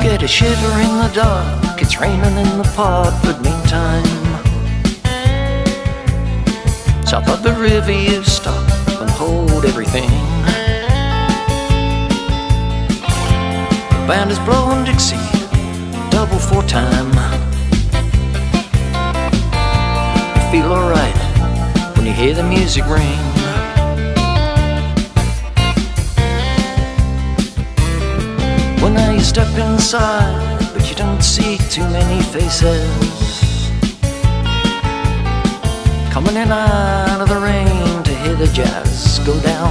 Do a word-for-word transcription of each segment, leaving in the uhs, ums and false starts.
get a shiver in the dark. It's raining in the park, but meantime, south of the river you stop and hold everything. The band is blowing Dixie, double four time. You feel alright when you hear the music ring. Well, now you step inside, but you don't see too many faces coming in out of the rain to hear the jazz go down.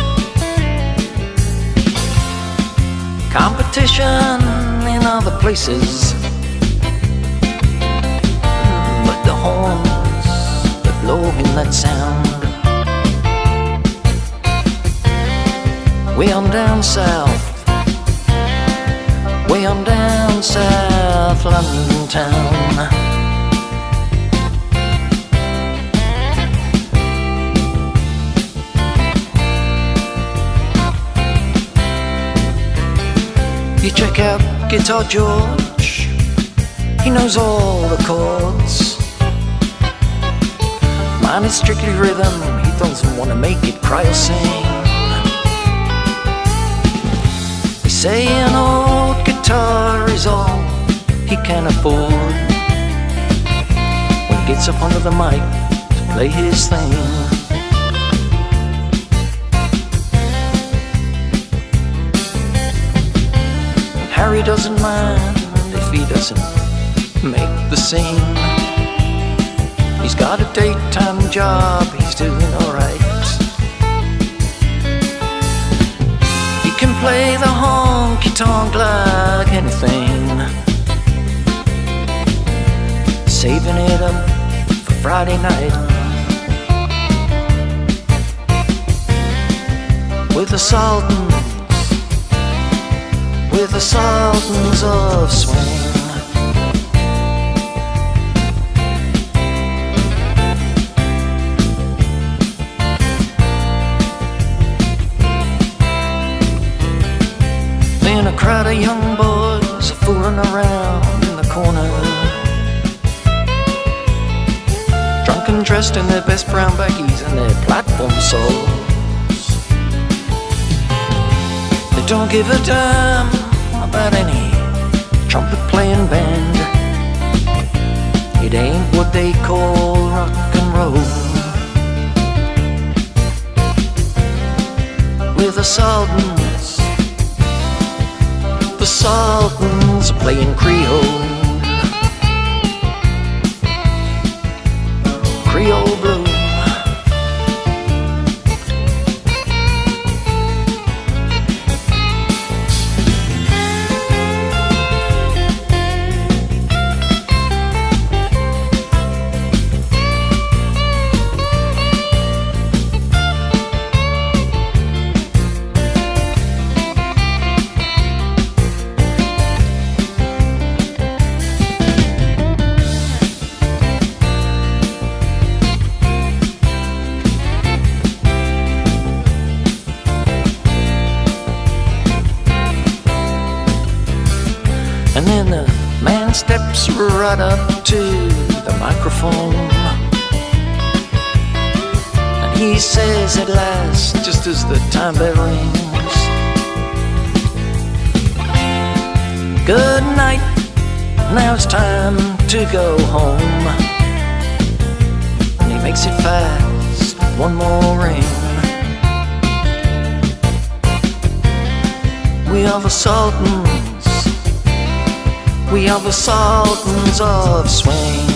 Competition in other places, but the horns that blow in that sound. Way on down south, way on down south London town. You check out Guitar George, he knows all the chords. Mine is strictly rhythm, he doesn't want to make it cry or sing. They say an old guitar is all he can afford when he gets up onto the mic to play his thing. Harry doesn't mind if he doesn't make the scene. He's got a daytime job, he's doing alright. He can play the honky-tonk like anything, saving it up for Friday night with the Sultans, with the Sultans of Swing. Then a crowd of young boys are fooling around in the corner, drunk and dressed in their best brown baggies and their platform soles. They don't give a damn about any trumpet playing band. It ain't what they call rock and roll. We're the Sultans, the Sultans are playing Creole, Creole blue. And then the man steps right up to the microphone, and he says at last, just as the time bell rings, good night, now it's time to go home. And he makes it fast, one more ring. We are the Sultans, we are the Sultans of Swing.